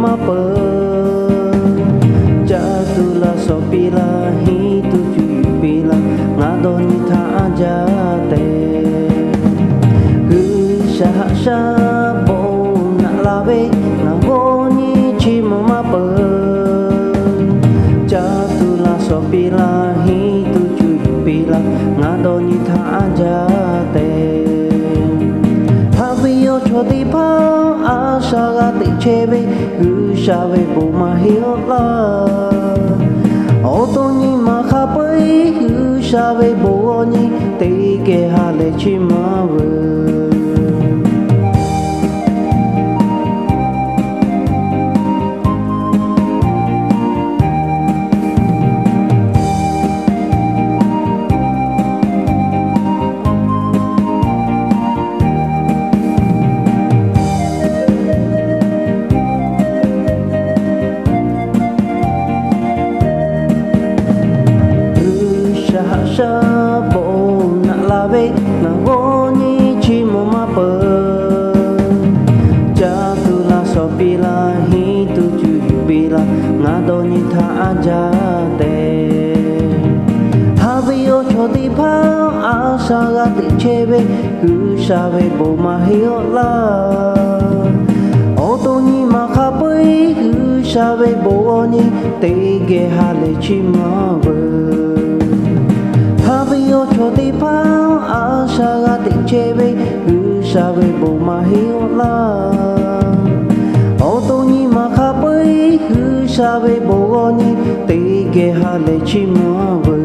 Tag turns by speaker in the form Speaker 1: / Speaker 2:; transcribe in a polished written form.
Speaker 1: ma bờ cha tu la so pila hi tu chu pila nga do ni tha ja te hu sha bo na la ve na go ni chi ma bờ cha tu la so pila hi tu chu pila nga do ni tha ja te Havio choti pa asha ga ti chebe hu sha ve bu ma hiyo la o to ni ma kha pai hu sha ve bu ni te ke ha le chi ma ve sha bo na la ve na go ni chi mo ma bờ cha tu la so pi la hi tu chu pi la nga do ni tha ja te ha vi o cho ti pa a sa ga ti che ve hu sha ve bo ma hi o la o to ni ma kha pai hu sha ve bo ni te ge ha le chi ma ve Havio choti pa asha ga ti chebe hu sha ve bo ma hiyo la o to ni ma kha pai hu sha ve bo ni te ge ha le chi ma ve